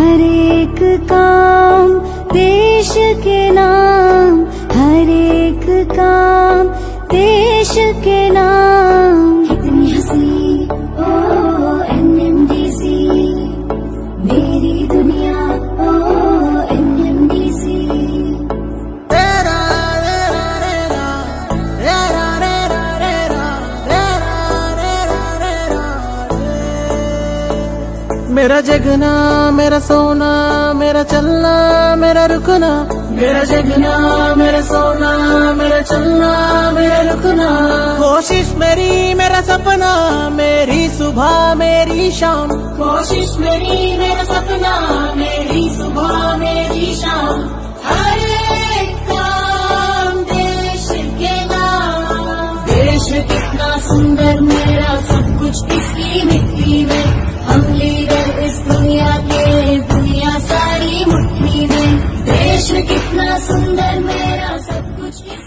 हर एक काम देश के नाम, हर एक काम देश के नाम। कितनी हंसी ओ एनएमडीसी, मेरी दुनिया ओ एनएमडीसी। मेरा जगना मेरा सोना, मेरा चलना मेरा रुकना, मेरा जगना मेरा सोना, मेरा चलना मेरा रुकना। कोशिश मेरी मेरा सपना, मेरी सुबह मेरी शाम। कोशिश मेरी मेरा सपना, मेरी सुबह मेरी शाम। हर एक काम देश के नाम। देश कितना सुंदर मेरा, सब कुछ इसकी मिट्टी में। हम लीडर इस दुनिया के, दुनिया सारी मुट्ठी में। देश कितना सुंदर मेरा, सब कुछ